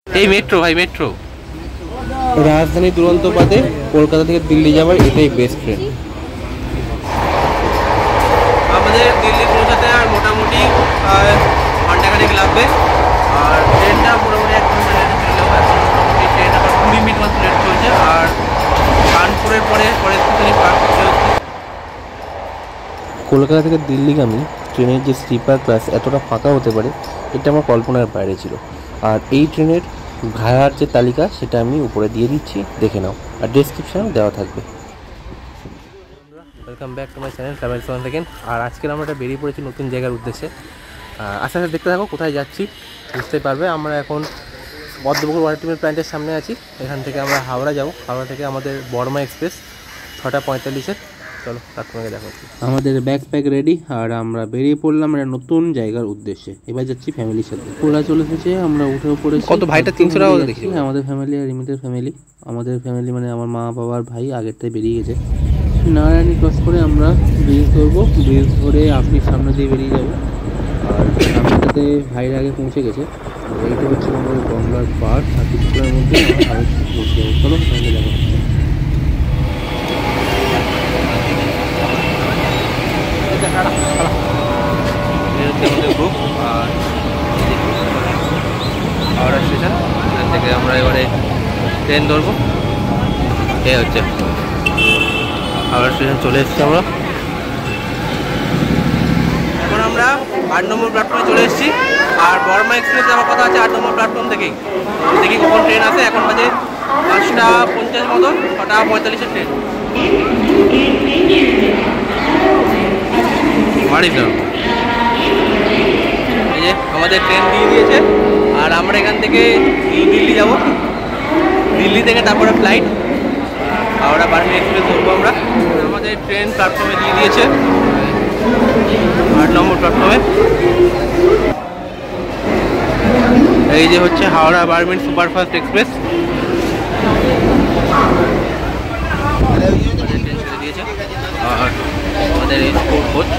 এই মেট্রো ভাই, মেট্রো রাজধানী দুরন্ত পথে কলকাতা থেকে দিল্লি যাওয়ার এটাই বেস্ট ট্রেন। আমাদের দিল্লি পৌঁছাতে আর মোটামুটি ঘন্টাখানেক লাগবে। আর ট্রেনটা মোটামুটি 1 ঘন্টা লেট চললেও এখন মোটামুটি ট্রেন আবার 20 মিনিট মাত্র লেট চলছে। আর কানপুরের পরের স্টেশনে পার করতে হচ্ছে। কলকাতা থেকে দিল্লিগামী ট্রেনের যে স্লিপার ক্লাস এতটা ফাঁকা হতে পারে এটা আমার কল্পনার বাইরে ছিল। আর এই ট্রেনের ভাড়ার যে তালিকা সেটা আমি উপরে দিয়ে দিচ্ছি, দেখে নাও, আর ডেসক্রিপশানেও দেওয়া থাকবে। Welcome back to my channel travels one second. আর আজকের আমরা বেরিয়ে পড়েছি নতুন জায়গার উদ্দেশ্যে। আস্তে আস্তে দেখতে থাকো, কোথায় যাচ্ছি বুঝতেই পারবে। আমরা এখন পদ্মপুকুর ওয়াটার ট্রিটমেন্ট প্ল্যান্টের সামনে আছি। এখান থেকে আমরা হাওড়া যাব। হাওড়া থেকে আমাদের বর্মা এক্সপ্রেস 6:45-এর। চলো প্ল্যাটফর্মে দেখো। আমাদের ব্যাগ প্যাক রেডি আর আমরা বেরিয়ে পড়লাম একটা নতুন জায়গার উদ্দেশ্যে। এবার যাচ্ছি ফ্যামিলির সাথে। ওরা চলে এসেছে, আমরা উঠেও পড়েছি। কত ভাইটা 300 টাকা দেখি। আমাদের ফ্যামিলি আর রিমিতের ফ্যামিলি। আমাদের ফ্যামিলি মানে আমার মা বাবার ভাই আগেরটাই বেরিয়ে গেছে। নারায়ণী ক্রস করে আমরা ব্রিজ ধরবো। ব্রিজ ধরে আপনি সামনে দিয়ে বেরিয়ে যাবো। আর সামনেটাতে ভাইয়ের আগে পৌঁছে গেছে। এইটা হচ্ছে আমাদের গঙ্গার পাড়। আর কিছুক্ষণের মধ্যে আমরা আরও পৌঁছে যাবো। চলো সঙ্গে যাবো। আমাদের গ্রুপ আর হাওড়া স্টেশন। এখান থেকে আমরা এবারে ট্রেন ধরবো। এ হচ্ছে হাওড়া স্টেশন, চলে এসেছি আমরা। এখন আমরা 8 নম্বর প্ল্যাটফর্মে চলে এসেছি। আর বর্মা এক্সপ্রেস যাওয়ার কথা আছে 8 নম্বর প্ল্যাটফর্ম থেকেই। দেখি কখন ট্রেন আসে। এখন বাজে 5:50 মতন, 6:45-এর ট্রেন। বাড়ি যাও। এই যে আমাদের ট্রেন দিয়ে দিয়েছে। আর আমরা এখান থেকে দিল্লি যাব। দিল্লি থেকে তারপরে ফ্লাইট হাওড়া বার্মি এক্সপ্রেস ধরবো আমরা। আমাদের ট্রেন প্ল্যাটফর্মে দিয়ে দিয়েছে 8 নম্বর প্ল্যাটফর্মে। এই যে হচ্ছে হাওড়া বার্মিন সুপারফাস্ট এক্সপ্রেস। ট্রেন ছেড়ে দিয়েছে। আর আমাদের এই কোচ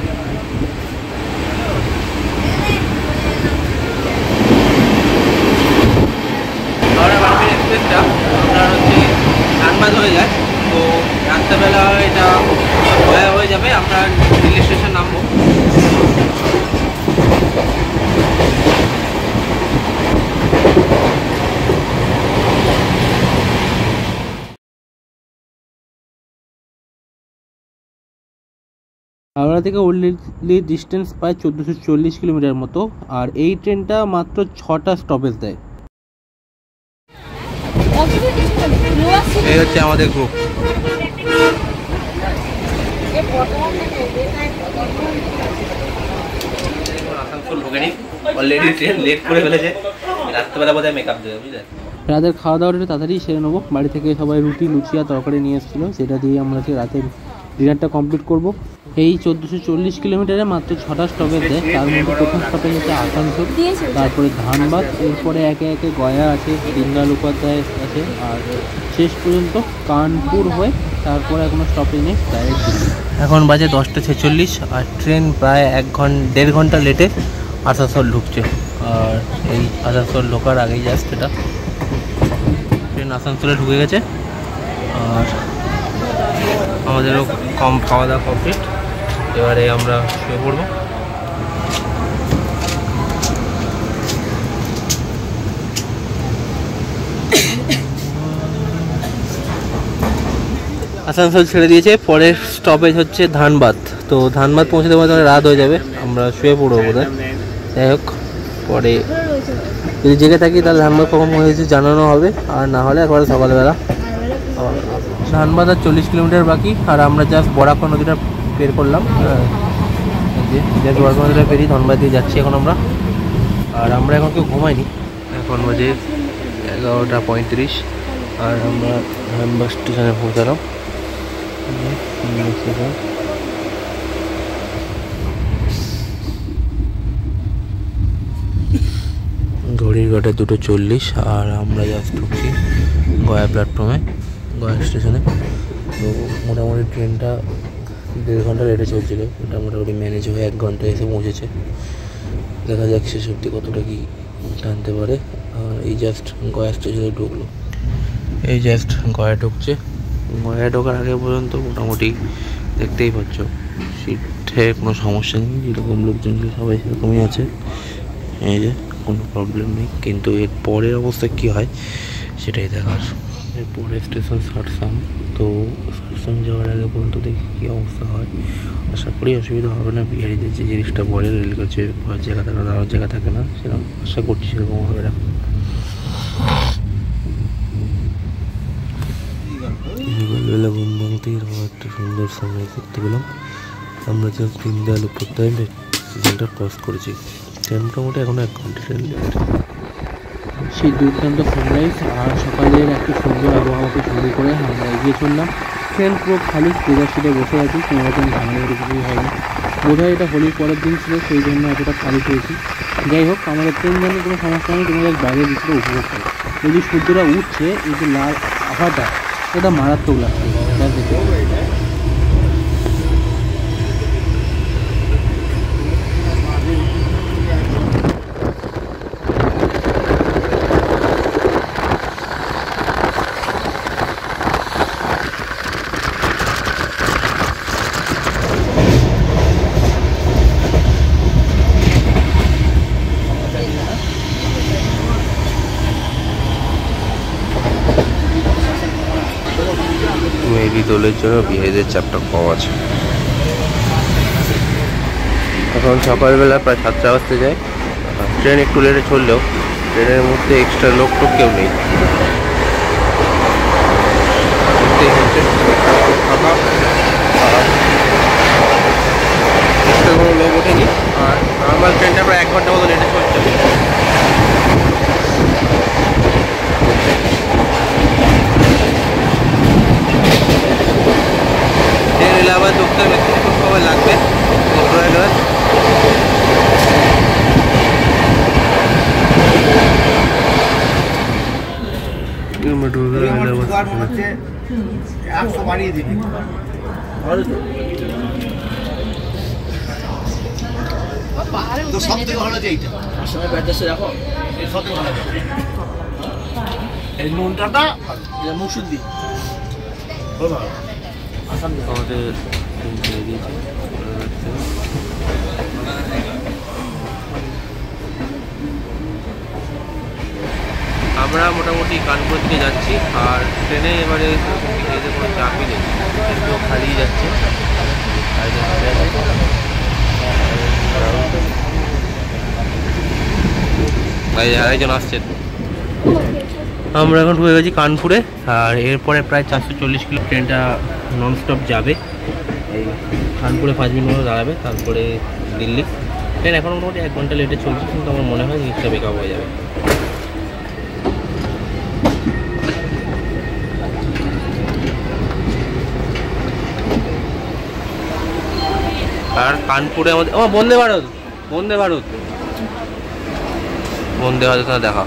হাওড়া বার্মিন এক্সপ্রেসটা আপনার হচ্ছে ধানবাদ হয়ে যায়। তো রাত্রেবেলা এটা গয়া হয়ে যাবে। আমরা দিল্লি স্টেশন নামবো। হাওড়া থেকে ওল্ডলি ডিস্টেন্স প্রায় 1440 কিলোমিটার মতো। আর এই ট্রেনটা মাত্র 6টা স্টপেজ দেয়। এই হচ্ছে আমাদের গ্রুপ। আসানসোল ঢোকেনি, অলরেডি ট্রেন লেট করে ফেলেছে। রাত্রেবেলা বোধহয় মেকআপ দেবে, বুঝলে। রাতের খাওয়া দাওয়াটা একটু তাড়াতাড়ি সেরে নেবো। বাড়ি থেকে সবাই রুটি, লুচি আর তরকারি নিয়ে এসেছিলো, সেটা দিয়ে আমরা রাতের ডিনারটা কমপ্লিট করব। এই 1440 কিলোমিটারে মাত্র 6টা স্টপেজ দেয়। তার মধ্যে প্রথম স্টপেজ হচ্ছে আসানসোল, তারপরে ধানবাদ, এরপরে একে একে গয়া আছে, দীনদয়াল উপাধ্যায় আছে, আর শেষ পর্যন্ত কানপুর হয়ে তারপরে কোনো স্টপেজ নেই, ডাইরেক্ট দিল্লি। এখন বাজে 10:46 আর ট্রেন প্রায় 1.5 ঘন্টা লেটে আসানসোল ঢুকছে। আর এই আসানসোল ঢোকার আগেই জাস্ট এটা ট্রেন আসানসোলে ঢুকে গেছে। আর আমাদেরও কম খাওয়া দাওয়া কমপ্লিট। এবারে আমরা শুয়ে পড়বো। আসানসোল ছেড়ে দিয়েছে, পরের স্টপেজ হচ্ছে ধানবাদ। তো ধানবাদ পৌঁছতে পৌঁছতে রাত হয়ে যাবে, আমরা শুয়ে পড়বো বোধহয়। যাই হোক, পরে যদি জেগে থাকি তাহলে ধানবাদ কখন হয়েছে জানানো হবে, আর না হলে একবারে সকালবেলা। ধানবাদ আর 40 কিলোমিটার বাকি। আর আমরা জাস্ট বরাকর নদীটা বের করলাম। বরাকর নদীটা পেরিয়ে ধনবাদ দিয়ে যাচ্ছি এখন আমরা। আর আমরা এখন কেউ ঘুমাইনি, এখন বাজে 11:35। আর আমরা ধানবাদ স্টেশনে পৌঁছালাম। ঘড়ির কাঁটায় 2:40। আর আমরা জাস্ট ঢুকছি গয়া প্ল্যাটফর্মে, গয়া স্টেশনে। তো মোটামুটি ট্রেনটা 1.5 ঘন্টা লেটে চলছিল, এটা মোটামুটি ম্যানেজ হয়ে 1 ঘন্টায় এসে পৌঁছেছে। দেখা যাক শেষ অবধি কতটা কি টানতে পারে। আর এই জাস্ট গয়া স্টেশনে ঢুকলো, এই জাস্ট গয়া ঢুকছে। গয়া ঢোকার আগে পর্যন্ত মোটামুটি দেখতেই পাচ্ছ সিটে কোনো সমস্যা নেই, যেরকম লোকজন সবাই সেরকমই আছে, এই যে কোনো প্রবলেম নেই। কিন্তু এর পরের অবস্থা কী হয় সেটাই দেখার। এরপরে স্টেশন সারসাং, তো সারসাং যাওয়ার আগে পর্যন্ত দেখি কী অবস্থা হয়। আশা করি অসুবিধা হবে না, বিহারিদের যে জিনিসটা বলে রেলগেজে জায়গা থাকে না, দাঁড়ানোর জায়গা থাকে না, সেরকম আশা করছি সেরকম হবে না। বেলা ঘুম ভাঙতেই এরকম একটা সুন্দর সময় দেখতে পেলাম। আমরা জাস্ট দীনদয়াল উপাধ্যায় স্টেশনটা ক্রস করেছি। ট্রেন মোটামুটি এখনও 1 ঘন্টা ট্রেন লেট। সেই দুর্দান্ত সানরাইজ আর সকালের একটা সুন্দর আবহাওয়াকে শুরু করে আমরা এগিয়ে চললাম। ট্রেন পুরো খালি, সোজা সিটে বসে আছি, কোনো রকম ঝামেলার কিছুই হয়নি। বোধহয় এটা হোলির পরের দিন ছিল, সেই জন্য এতটা খালি পেয়েছি। যাই হোক, আমাদের ট্রেন জার্নি কোনো সমস্যা নেই, তোমাদের বাইরের দিকটা উপভোগ করে। এই যে সূর্যটা উঠছে, এই যে লাল আভাটা, এটা মারাত্মক লাগছে দেখে। মেবি দোলের জন্য বিহারিদের চাপটা কম আছে। এখন সকালবেলা প্রায় 7টা বাজতে যায়, ট্রেন একটু লেটে চললেও ট্রেনের মধ্যে এক্সট্রা লোক টোক কেউ নেই। এক্সট্রা কোনো লোক ওঠেনি, আর নর্মাল ট্রেনটা প্রায় 1 ঘন্টা মতো লেটে চলছে। ট্রেন এলে আবার ঢুকতে খুব সময় লাগবে। সব থেকে ভালো আছে এইটা, দেখো সব থেকে ভালো এই নুনটা মুসুর দিয়ে আমাদের দিয়েছে। আমরা মোটামুটি কানপুর দিকে যাচ্ছি, আর ট্রেনে এবারে এদের কোনো চাপই নেই, কিন্তু খালিই যাচ্ছে। আরেকজন আসছেন। আমরা এখন ঢুকে গেছি কানপুরে, আর এরপরে প্রায় 440 কিলো ট্রেনটা ননস্টপ যাবে। এই কানপুরে 5 মিনিট মতো দাঁড়াবে, তারপরে দিল্লি। ট্রেন এখন মোটামুটি 1 ঘন্টা লেটে চলছে, কিন্তু আমার মনে হয় জিনিসটা বেকআপ হয়ে যাবে। আর কানপুরে আমাদের বন্দে ভারত, বন্দে ভারত, বন্দে ভারত দেখা।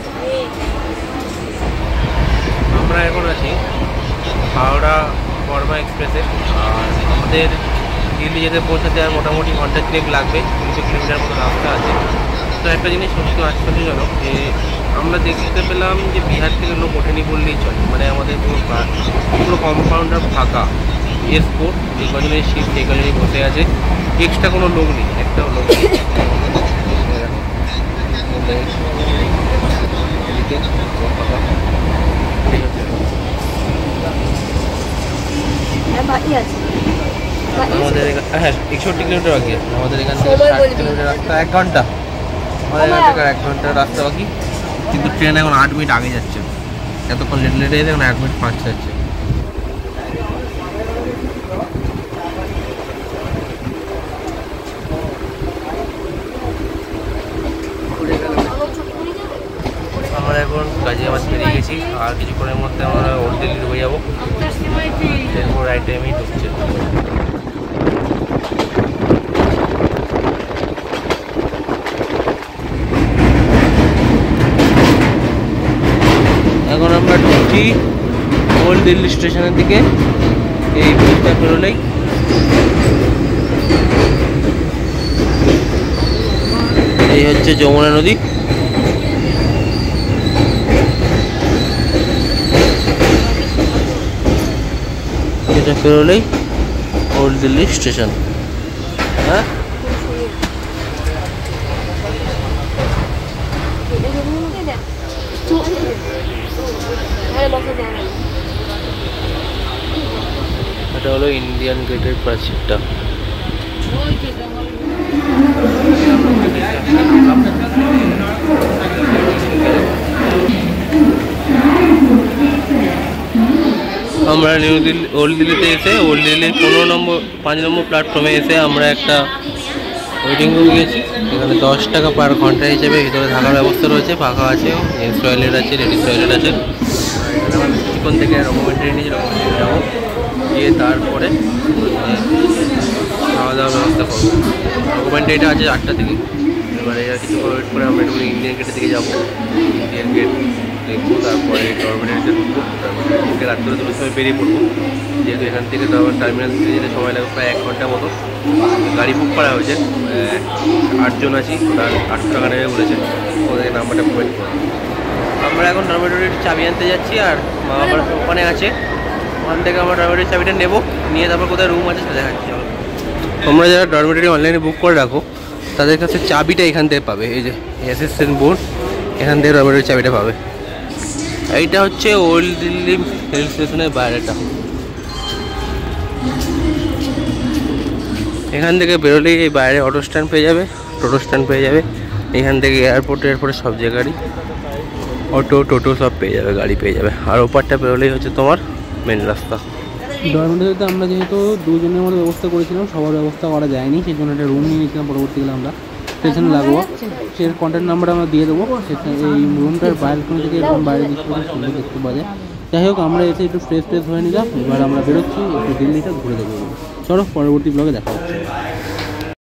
আমরা এখন আছি হাওড়া বর্মা এক্সপ্রেসে, আর আমাদের দিল্লি যেতে পৌঁছাতে আর মোটামুটি ঘন্টা 3 লাগবে, 300 কিলোমিটার মতো রাস্তা আছে। তো একটা জিনিস সত্যি আশ্চর্যজনক যে আমরা দেখতে পেলাম যে বিহার থেকে লোক ওঠেনি বললেই চলে, মানে আমাদের পুরো কম্পাউন্ডার ফাঁকা, এয়ারপোর্ট, এই কজনের সিট এই কজনই বসে আছে, এক্সট্রা কোনো লোক নেই, একটাও লোক নেই। আমাদের হ্যাঁ 61 কিলোমিটার বাকি আছে, আমাদের এখান থেকে 60 কিলোমিটার রাস্তা, 1 ঘন্টা, আমাদের এখান থেকে 1 ঘন্টার রাস্তা বাকি। কিন্তু ট্রেন এখন 8 মিনিট আগে যাচ্ছে, এতক্ষণ লেটে যেতে এখন 1 মিনিট 5 যাচ্ছে। আমরা এখন গাজিয়াবাদ বেরিয়ে গেছি, আর কিছুক্ষণের মধ্যে আমরা ওল্ড দিল্লি ঢুকে যাবো। এরপর রাইট টাইমেই ঢুকছে। এখন আমরা ঢুকছি ওল্ড দিল্লি স্টেশনের দিকে। এই ব্রিজটা পেরোলেই এই হচ্ছে যমুনা নদী। এটা পেরোলেই ওল্ড দিল্লি স্টেশন। হ্যাঁ এটা হলো ইন্ডিয়ান গেটের প্রাচীরটা। আমরা নিউ দিল্লি ওল্ড দিল্লিতে এসে ওল্ড দিল্লির 5 নম্বর প্ল্যাটফর্মে এসে আমরা একটা ওয়েটিং রুম গিয়েছি। এখানে 10 টাকা পার ঘন্টা হিসেবে ভিতরে থাকার ব্যবস্থা রয়েছে, ফাঁকা আছে, জেন্টস টয়লেট আছে, লেডিস টয়লেট আছে। কিছুক্ষণ থেকে রকমেন্টারি নিয়েছি, রকমেন্টারি যাবো, গিয়ে তারপরে খাওয়া দাওয়ার ব্যবস্থা করবো। রকমেন্টারিটা আছে 8টা থেকে। এবারে কিছুক্ষণ ওয়েট করে আমরা একটু ইন্ডিয়ান গেটের দিকে যাবো, ইন্ডিয়ান গেট দেখবো, তারপরে ডরমেটারিতে ঢুকবো। ডরমেটারি রাত্রে 2টোর সময় বেরিয়ে পড়বো, যেহেতু এখান থেকে টার্মিনাল থেকে যেতে সময় লাগবে প্রায় 1 ঘন্টা মতো। গাড়ি বুক করা হয়েছে, 8 জন আছি, ওরা 800 টাকা নেবে বলেছে, ওদের নাম্বারটা প্রোভাইড করবো। আমরা এখন ডরমেটারির চাবি আনতে যাচ্ছি, আর মা বাবার ওখানে আছে, ওখান থেকে আমরা ডরমেটারির চাবিটা নেবো, নিয়ে তারপর কোথায় রুম আছে সেটা দেখাচ্ছি। তোমরা যারা ডরমেটারি অনলাইনে বুক করে রাখো তাদের কাছে চাবিটা এখান থেকে পাবে, এই যে অ্যাসিস্ট্যান্ট বোর্ড, এখান থেকে ডরমেটারির চাবিটা পাবে। এইটা হচ্ছে ওল্ড দিল্লি রেল স্টেশনের বাইরেটা। এখান থেকে বেরোলেই এই বাইরে অটো স্ট্যান্ড পেয়ে যাবে, টোটো স্ট্যান্ড পেয়ে যাবে। এখান থেকে এয়ারপোর্টে সব জায়গারই অটো টোটো সব পেয়ে যাবে, গাড়ি পেয়ে যাবে। আর ওপারটা বেরোলেই হচ্ছে তোমার মেন রাস্তা। ডরমেটারিতে আমরা যেহেতু 2 জনের মতো ব্যবস্থা করেছিলাম, সবার ব্যবস্থা করা যায়নি, সেই জন্য একটা রুম নিয়ে নিয়েছিলাম। পরবর্তীকালে আমরা স্টেশনে লাগবো, সে কন্ট্যাক্ট নাম্বার আমরা দিয়ে দেবো। এই রুমটার বাইরের থেকে এরকম বাইরে সুন্দর দেখতে পাওয়া যায়। যাই হোক, আমরা এসে একটু ফ্রেশ হয়ে নিলাম। এবার আমরা বেরোচ্ছি, একটু দিল্লিটা ঘুরে দেবো। চলো পরবর্তী ব্লগে দেখা হচ্ছে।